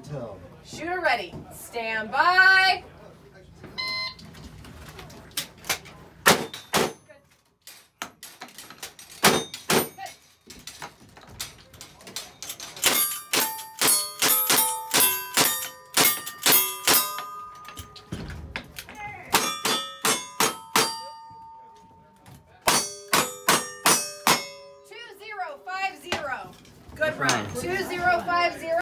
tell. Shooter ready. Stand by. Good run. 2050.